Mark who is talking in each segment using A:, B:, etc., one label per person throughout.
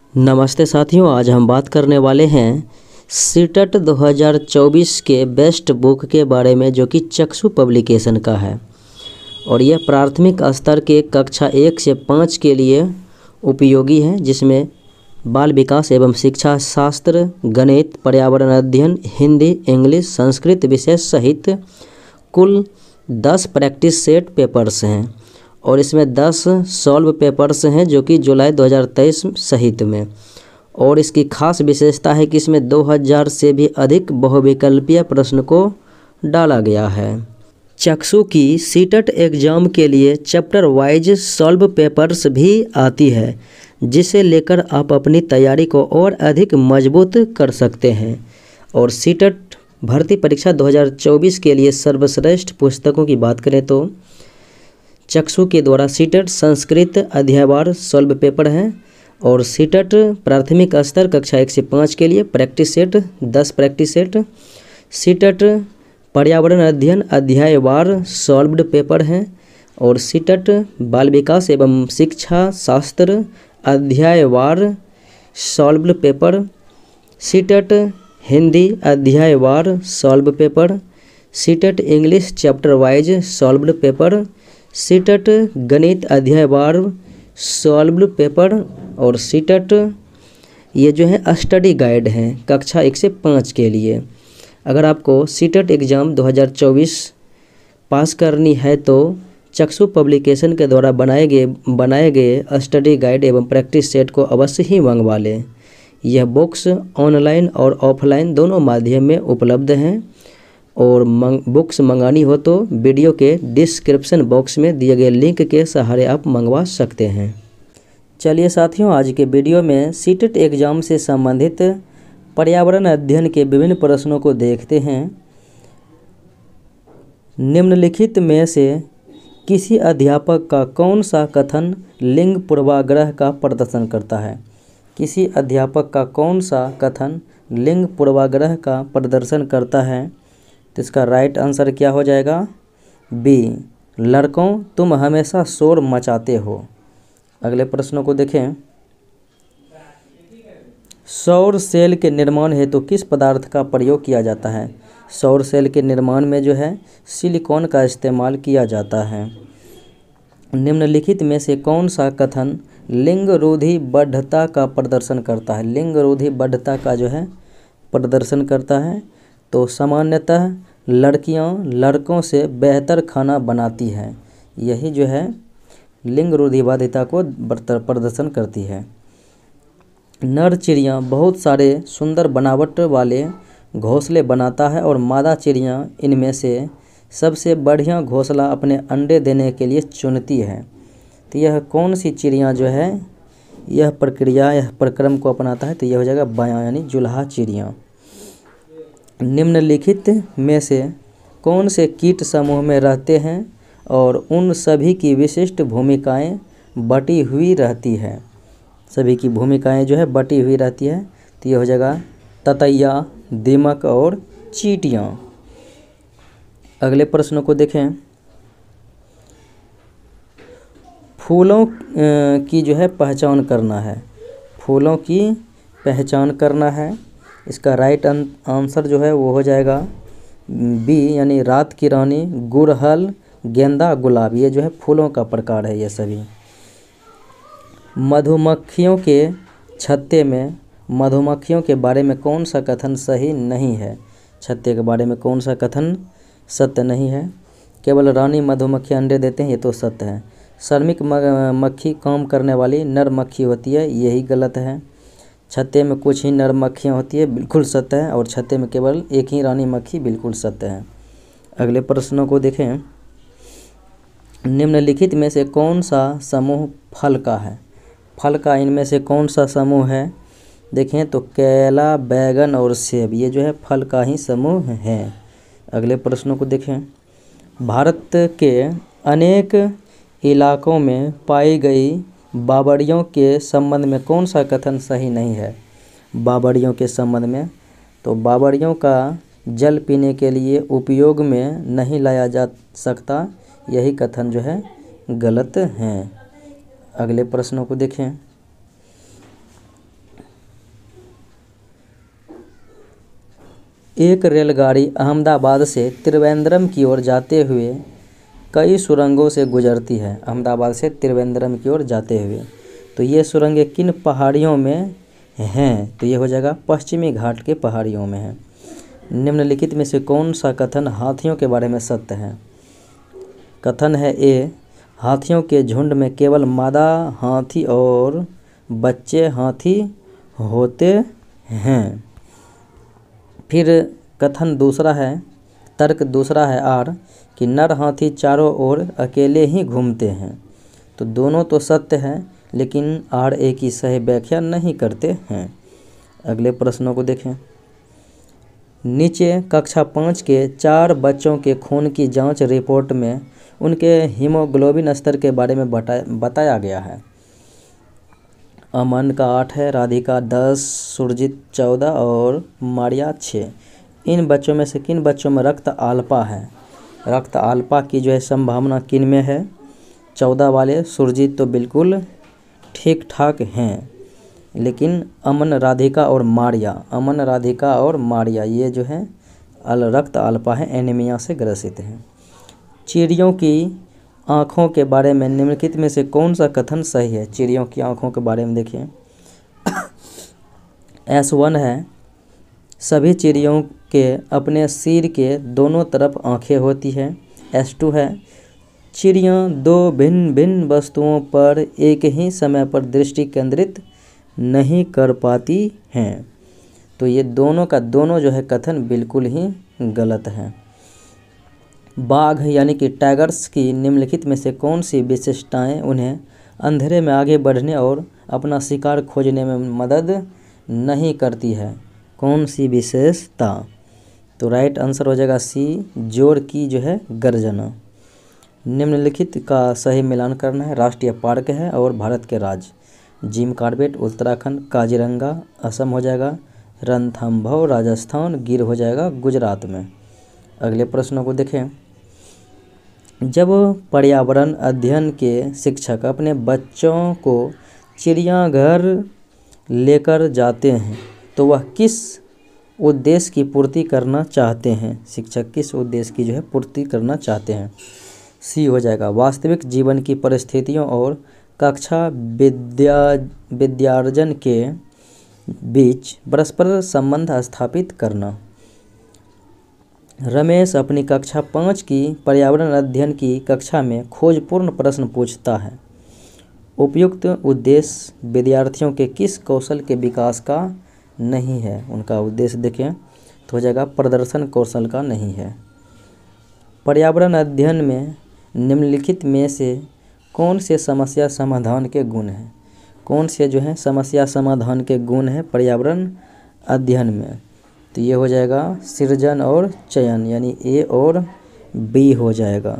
A: नमस्ते साथियों, आज हम बात करने वाले हैं सीटेट 2024 के बेस्ट बुक के बारे में, जो कि चक्षु पब्लिकेशन का है। और यह प्राथमिक स्तर के कक्षा 1 से 5 के लिए उपयोगी है, जिसमें बाल विकास एवं शिक्षा शास्त्र, गणित, पर्यावरण अध्ययन, हिंदी, इंग्लिश, संस्कृत विषय सहित कुल 10 प्रैक्टिस सेट पेपर्स हैं। और इसमें 10 सॉल्व पेपर्स हैं, जो कि जुलाई 2023 सहित में। और इसकी खास विशेषता है कि इसमें 2000 से भी अधिक बहुविकल्पीय प्रश्न को डाला गया है। चक्षु की सीटेट एग्जाम के लिए चैप्टर वाइज सॉल्व पेपर्स भी आती है, जिसे लेकर आप अपनी तैयारी को और अधिक मजबूत कर सकते हैं। और सीटेट भर्ती परीक्षा 2024 के लिए सर्वश्रेष्ठ पुस्तकों की बात करें तो चक्षु के द्वारा सीटेट संस्कृत अध्यायवार सॉल्व पेपर है। और सीटेट प्राथमिक स्तर कक्षा 1 से 5 के लिए practice set 10 practice set. CTET पर्यावरण अध्ययन अध्यायवार सॉल्व्ड पेपर हैं। और सीटेट बाल विकास एवं शिक्षा शास्त्र अध्यायवार सॉल्व्ड पेपर। सीटेट हिंदी अध्यायवार solve paper. CTET English chapter wise solved paper. CTET गणित अध्यायवार सॉल्व्ड पेपर। और सीटेट ये जो है स्टडी गाइड हैं कक्षा 1 से 5 के लिए। अगर आपको सीटेट एग्ज़ाम 2024 पास करनी है तो चक्षु पब्लिकेशन के द्वारा बनाए गए स्टडी गाइड एवं प्रैक्टिस सेट को अवश्य ही मंगवा लें। यह बुक्स ऑनलाइन और ऑफलाइन दोनों माध्यम में उपलब्ध हैं। और बुक्स मंगानी हो तो वीडियो के डिस्क्रिप्शन बॉक्स में दिए गए लिंक के सहारे आप मंगवा सकते हैं। चलिए साथियों, आज के वीडियो में सीटेट एग्ज़ाम से संबंधित पर्यावरण अध्ययन के विभिन्न प्रश्नों को देखते हैं। निम्नलिखित में से किसी अध्यापक का कौन सा कथन लिंग पूर्वाग्रह का प्रदर्शन करता है? किसी अध्यापक का कौन सा कथन लिंग पूर्वाग्रह का प्रदर्शन करता है? तो इसका राइट आंसर क्या हो जाएगा? बी, लड़कों तुम हमेशा शोर मचाते हो। अगले प्रश्नों को देखें। सौर सेल के निर्माण हेतु किस पदार्थ का प्रयोग किया जाता है? सौर सेल के निर्माण में जो है सिलिकॉन का इस्तेमाल किया जाता है। निम्नलिखित में से कौन सा कथन लिंग रोधी बढ़ता का प्रदर्शन करता है? लिंग रोधी बढ़ता का जो है प्रदर्शन करता है। तो सामान्यतः लड़कियां लड़कों से बेहतर खाना बनाती हैं, यही जो है लिंग रूढ़िवादिता को प्रदर्शन करती है। नर चिड़िया बहुत सारे सुंदर बनावट वाले घोंसले बनाता है और मादा चिड़िया इनमें से सबसे बढ़िया घोंसला अपने अंडे देने के लिए चुनती है। तो यह कौन सी चिड़िया जो है यह प्रक्रम को अपनाता है? तो यह हो जाएगा बायां, यानी जुलाहा चिड़िया। निम्नलिखित में से कौन से कीट समूह में रहते हैं और उन सभी की विशिष्ट भूमिकाएं बटी हुई रहती है? सभी की भूमिकाएं जो है बटी हुई रहती है। तो ये हो जाएगा ततैया, दीमक और चींटियां। अगले प्रश्नों को देखें। फूलों की जो है पहचान करना है। फूलों की पहचान करना है। इसका राइट आंसर जो है वो हो जाएगा बी, यानी रात की रानी, गुड़हल, गेंदा, गुलाब। ये जो है फूलों का प्रकार है ये सभी। मधुमक्खियों के छत्ते में मधुमक्खियों के बारे में कौन सा कथन सही नहीं है? छत्ते के बारे में कौन सा कथन सत्य नहीं है? केवल रानी मधुमक्खी अंडे देते हैं, ये तो सत्य है। श्रमिक मक्खी काम करने वाली नर मक्खी होती है, यही गलत है। छत्ते में कुछ ही नर मक्खियाँ होती है, बिल्कुल सत्य है। और छत्ते में केवल एक ही रानी मक्खी, बिल्कुल सत्य है। अगले प्रश्नों को देखें। निम्नलिखित में से कौन सा समूह फल का है? फल का इनमें से कौन सा समूह है? देखें तो केला, बैगन और सेब, ये जो है फल का ही समूह है। अगले प्रश्नों को देखें। भारत के अनेक इलाकों में पाई गई बावड़ियों के संबंध में कौन सा कथन सही नहीं है? बावड़ियों के संबंध में, तो बावड़ियों का जल पीने के लिए उपयोग में नहीं लाया जा सकता, यही कथन जो है गलत हैं। अगले प्रश्नों को देखें। एक रेलगाड़ी अहमदाबाद से त्रिवेंद्रम की ओर जाते हुए कई सुरंगों से गुजरती है। अहमदाबाद से त्रिवेंद्रम की ओर जाते हुए, तो ये सुरंगें किन पहाड़ियों में हैं? तो ये हो जाएगा पश्चिमी घाट के पहाड़ियों में है। निम्नलिखित में से कौन सा कथन हाथियों के बारे में सत्य है? कथन है ए, हाथियों के झुंड में केवल मादा हाथी और बच्चे हाथी होते हैं। फिर कथन दूसरा है, तर्क दूसरा है आर, कि नर हाथी चारों ओर अकेले ही घूमते हैं। तो दोनों तो सत्य है, लेकिन आर ए की सही व्याख्या नहीं करते हैं। अगले प्रश्नों को देखें। नीचे कक्षा 5 के 4 बच्चों के खून की जांच रिपोर्ट में उनके हीमोग्लोबिन स्तर के बारे में बताया गया है। अमन का 8 है, राधिका 10, सुरजीत 14 और मारिया 6। इन बच्चों में से किन बच्चों में रक्त आल्पा है? रक्त आल्पा की जो है संभावना किन में है? 14 वाले सुरजीत तो बिल्कुल ठीक ठाक हैं, लेकिन अमन, राधिका और मारिया ये जो है रक्त आल्पा है, एनीमिया से ग्रसित हैं। चिड़ियों की आँखों के बारे में निम्नलिखित में से कौन सा कथन सही है? चिड़ियों की आँखों के बारे में देखिए। S1 है, सभी चिड़ियों के अपने सिर के दोनों तरफ आँखें होती हैं। S2 है, चिड़ियाँ 2 भिन्न भिन्न वस्तुओं पर एक ही समय पर दृष्टि केंद्रित नहीं कर पाती हैं। तो ये दोनों का दोनों जो है कथन बिल्कुल ही गलत है। बाघ यानी कि टाइगर्स की निम्नलिखित में से कौन सी विशेषताएं उन्हें अंधेरे में आगे बढ़ने और अपना शिकार खोजने में मदद नहीं करती है? कौन सी विशेषता? तो राइट आंसर हो जाएगा सी, जोर की जो है गर्जना। निम्नलिखित का सही मिलान करना है। राष्ट्रीय पार्क है और भारत के राज्य। जिम कॉर्बेट उत्तराखंड, काजीरंगा असम हो जाएगा, रणथंभौर राजस्थान, गिर हो जाएगा गुजरात में। अगले प्रश्नों को देखें। जब पर्यावरण अध्ययन के शिक्षक अपने बच्चों को चिड़ियाघर लेकर जाते हैं तो वह किस उद्देश्य की पूर्ति करना चाहते हैं? शिक्षक किस उद्देश्य की जो है पूर्ति करना चाहते हैं? सी हो जाएगा वास्तविक जीवन की परिस्थितियों और कक्षा विद्यार्जन के बीच परस्पर संबंध स्थापित करना। रमेश अपनी कक्षा 5 की पर्यावरण अध्ययन की कक्षा में खोजपूर्ण प्रश्न पूछता है। उपयुक्त उद्देश्य विद्यार्थियों के किस कौशल के विकास का नहीं है? उनका उद्देश्य देखें तो हो जाएगा प्रदर्शन कौशल का नहीं है। पर्यावरण अध्ययन में निम्नलिखित में से कौन से समस्या समाधान के गुण हैं? कौन से जो है समस्या समाधान के गुण हैं पर्यावरण अध्ययन में? तो ये हो जाएगा सृजन और चयन, यानी ए और बी हो जाएगा।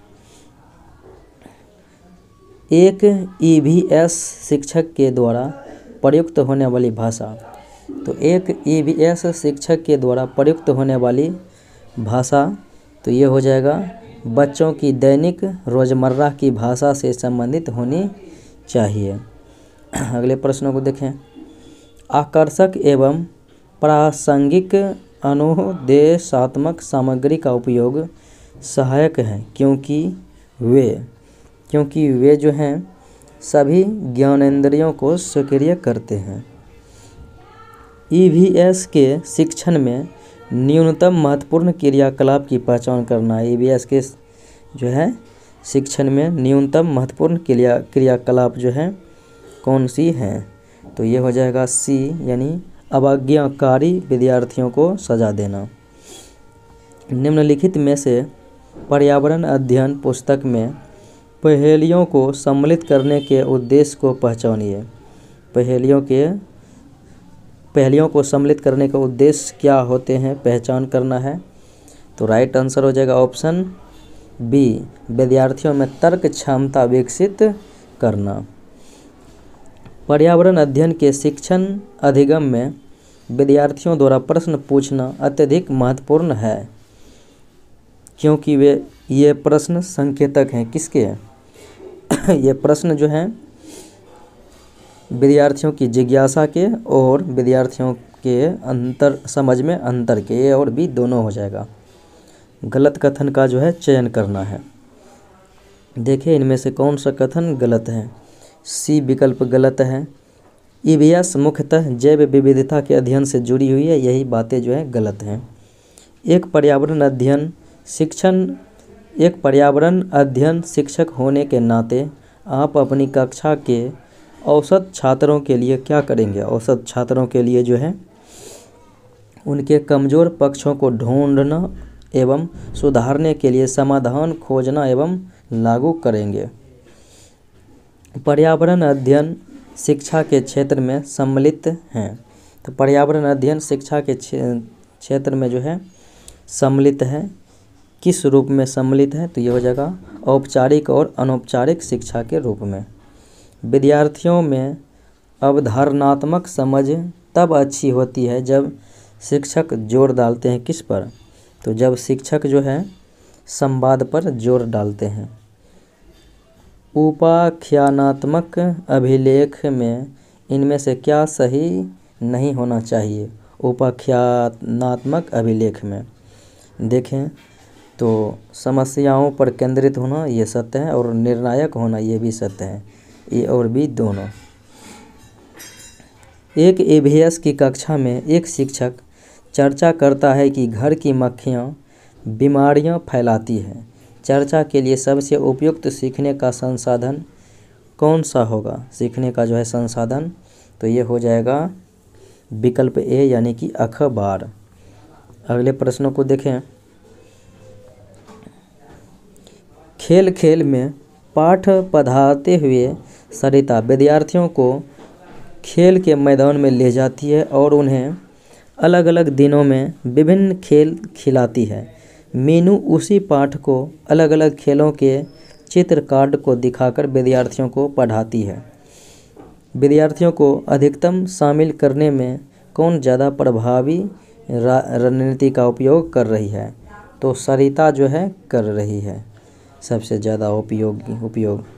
A: एक ईवीएस शिक्षक के द्वारा प्रयुक्त होने वाली भाषा। तो एक ईवीएस शिक्षक के द्वारा प्रयुक्त होने वाली भाषा, तो ये हो जाएगा बच्चों की दैनिक रोज़मर्रा की भाषा से संबंधित होनी चाहिए। अगले प्रश्नों को देखें। आकर्षक एवं प्रासंगिक अनुदेशात्मक सामग्री का उपयोग सहायक है क्योंकि वे जो हैं सभी ज्ञानेंद्रियों को सक्रिय करते हैं। ईवीएस के शिक्षण में न्यूनतम महत्वपूर्ण क्रियाकलाप की पहचान करना। ईवीएस के जो है शिक्षण में न्यूनतम महत्वपूर्ण क्रियाकलाप जो है कौन सी हैं? तो ये हो जाएगा सी, यानी अवज्ञाकारी विद्यार्थियों को सजा देना। निम्नलिखित में से पर्यावरण अध्ययन पुस्तक में पहेलियों को सम्मिलित करने के उद्देश्य को पहचानिए। पहेलियों को सम्मिलित करने का उद्देश्य क्या होते हैं पहचान करना है। तो राइट आंसर हो जाएगा ऑप्शन बी, विद्यार्थियों में तर्क क्षमता विकसित करना। पर्यावरण अध्ययन के शिक्षण अधिगम में विद्यार्थियों द्वारा प्रश्न पूछना अत्यधिक महत्वपूर्ण है क्योंकि ये प्रश्न संकेतक हैं किसके? ये प्रश्न जो हैं विद्यार्थियों की जिज्ञासा के और विद्यार्थियों के अंतर, समझ में अंतर के, ए और बी दोनों हो जाएगा। गलत कथन का जो है चयन करना है। देखिए इनमें से कौन सा कथन गलत है। सी विकल्प गलत है। ईवीएस मुख्यतः जैव विविधता के अध्ययन से जुड़ी हुई है, यही बातें जो है गलत हैं। एक पर्यावरण अध्ययन शिक्षक होने के नाते आप अपनी कक्षा के औसत छात्रों के लिए क्या करेंगे। औसत छात्रों के लिए जो है उनके कमज़ोर पक्षों को ढूंढना एवं सुधारने के लिए समाधान खोजना एवं लागू करेंगे। पर्यावरण अध्ययन शिक्षा के क्षेत्र में सम्मिलित हैं, तो पर्यावरण अध्ययन शिक्षा के क्षेत्र में जो है सम्मिलित है। किस रूप में सम्मिलित है, तो ये हो जाएगा औपचारिक और अनौपचारिक शिक्षा के रूप में। विद्यार्थियों में अवधारणात्मक समझ तब अच्छी होती है जब शिक्षक जोर डालते हैं किस पर, तो जब शिक्षक जो है संवाद पर जोर डालते हैं। उपाख्यानात्मक अभिलेख में इनमें से क्या सही नहीं होना चाहिए। उपाख्यानात्मक अभिलेख में देखें तो समस्याओं पर केंद्रित होना ये सत्य है और निर्णायक होना ये भी सत्य है, ए और बी दोनों। एक ईवीएस की कक्षा में एक शिक्षक चर्चा करता है कि घर की मक्खियाँ बीमारियाँ फैलाती हैं। चर्चा के लिए सबसे उपयुक्त सीखने का संसाधन कौन सा होगा। सीखने का जो है संसाधन, तो ये हो जाएगा विकल्प ए यानी कि अखबार। अगले प्रश्नों को देखें। खेल खेल में पाठ पढ़ाते हुए सरिता विद्यार्थियों को खेल के मैदान में ले जाती है और उन्हें अलग अलग दिनों में विभिन्न खेल खिलाती है। मीनू उसी पाठ को अलग अलग खेलों के चित्र कार्ड को दिखाकर विद्यार्थियों को पढ़ाती है। विद्यार्थियों को अधिकतम शामिल करने में कौन ज़्यादा प्रभावी रणनीति का उपयोग कर रही है, तो सरिता जो है कर रही है सबसे ज़्यादा उपयोग।